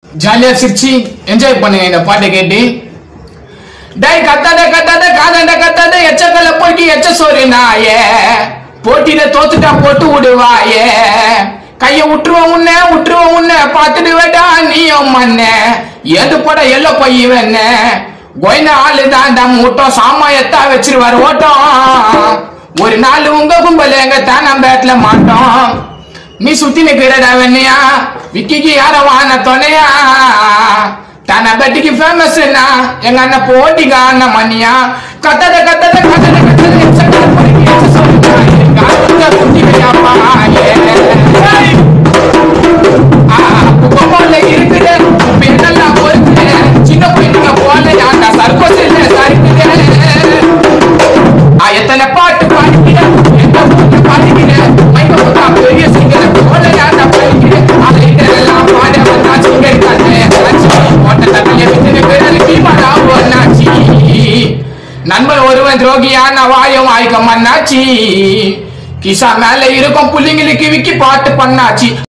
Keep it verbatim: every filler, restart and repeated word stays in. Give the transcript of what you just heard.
ஜாலியா சிரிச்சு என்ஜாய் பண்ணுங்க இந்த பாட்டை கேட்டு. டேய் கத்தாத கத்தாத காதண்ட கத்தாத எச்சக்கல்ல போய்க்கு எச்ச சோறு நாயே போட்டியில தோத்துட்டா போட்டு விடுவாயே கைய விட்டுருவோம் உன்ன விட்டுருவோம் உன்ன பாத்துட்டு வேடா நீயும் மண்ண எது போட எல்ல போய் வேண கோயின ஆளு தாண்டா மூட்டம் சாமாயத்தா வச்சிருவாரு ஓட்டம் ஒரு நாள் உங்க கும்பல எங்க தானம் பேட்ல மாட்டோம் நீ சுத்தி நிக்கிறடா வெண்ணையா விக்கிக்கு யார வான துணையா தான பெட்டிக்கு ஃபேமஸ் என்ன எங்க அண்ணன் போட்டி கான மணியா கத்தத கத்தத கத்தத கத்தத எச்சக்கல்ல போய்க்கு எச்ச சோறு நாயே காதுங்க குட்டி வையாப்பா குப்பமோல இருக்குது பெண்ணெல்லாம் பொறுக்குது சின்ன பையனுங்க போல யாண்டா சர்க்கோஸ் இல்ல சரிக்குது எத்தனை பாட்டு பாடிக்கிறேன் எந்த ஊர்ல பாடிக்கிறேன் மைக்க போட்டா பெரிய சிங்கர் போல யாண்டா பாடிக்கிறேன் அதை எல்லாம் பாட வந்தா சிங்கர் காட்டு ஓட்ட தட்டிய விட்டு பேரல் கீமாடா ஒன்னாச்சி நண்பன் ஒருவன் துரோகியான வாயும் ஆய்க்க மண்ணாச்சி கிசா மேல இருக்கும் புள்ளிங்களுக்கு விக்கி பாட்டு பண்ணாச்சி.